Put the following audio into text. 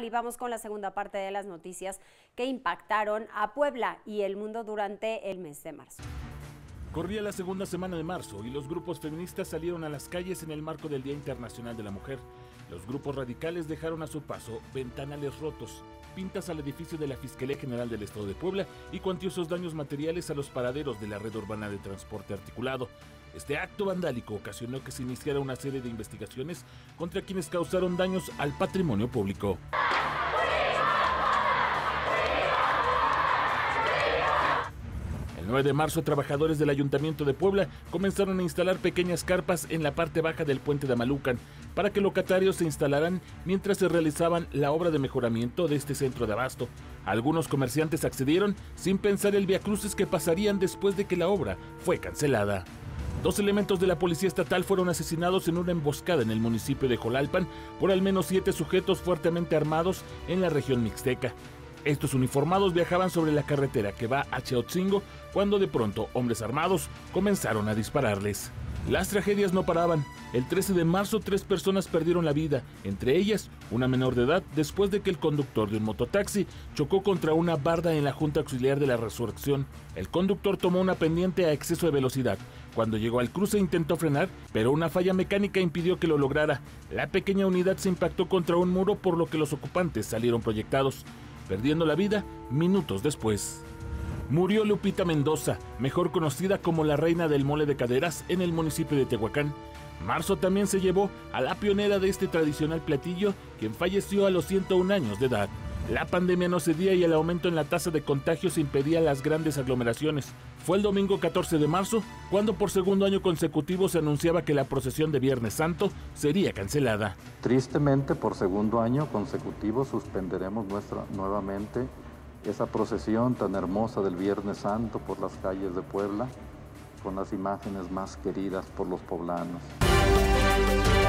Y vamos con la segunda parte de las noticias que impactaron a Puebla y el mundo durante el mes de marzo. Corría la segunda semana de marzo y los grupos feministas salieron a las calles en el marco del Día Internacional de la Mujer. Los grupos radicales dejaron a su paso ventanales rotos, pintas al edificio de la Fiscalía General del Estado de Puebla y cuantiosos daños materiales a los paraderos de la red urbana de transporte articulado. Este acto vandálico ocasionó que se iniciara una serie de investigaciones contra quienes causaron daños al patrimonio público. El 9 de marzo, trabajadores del Ayuntamiento de Puebla comenzaron a instalar pequeñas carpas en la parte baja del puente de Amalucan para que locatarios se instalaran mientras se realizaban la obra de mejoramiento de este centro de abasto. Algunos comerciantes accedieron sin pensar el viacrucis que pasarían después de que la obra fue cancelada. 2 elementos de la Policía Estatal fueron asesinados en una emboscada en el municipio de Jolalpan por al menos 7 sujetos fuertemente armados en la región mixteca. Estos uniformados viajaban sobre la carretera que va a Cheotzingo cuando de pronto hombres armados comenzaron a dispararles. Las tragedias no paraban. El 13 de marzo 3 personas perdieron la vida, entre ellas una menor de edad, después de que el conductor de un mototaxi chocó contra una barda en la Junta Auxiliar de la Resurrección. El conductor tomó una pendiente a exceso de velocidad. Cuando llegó al cruce intentó frenar, pero una falla mecánica impidió que lo lograra. La pequeña unidad se impactó contra un muro, por lo que los ocupantes salieron proyectados, perdiendo la vida minutos después. Murió Lupita Mendoza, mejor conocida como la reina del mole de caderas en el municipio de Tehuacán. Marzo también se llevó a la pionera de este tradicional platillo, quien falleció a los 101 años de edad. La pandemia no cedía y el aumento en la tasa de contagios impedía las grandes aglomeraciones. Fue el domingo 14 de marzo cuando por segundo año consecutivo se anunciaba que la procesión de Viernes Santo sería cancelada. Tristemente, por segundo año consecutivo suspenderemos nuevamente esa procesión tan hermosa del Viernes Santo por las calles de Puebla, con las imágenes más queridas por los poblanos.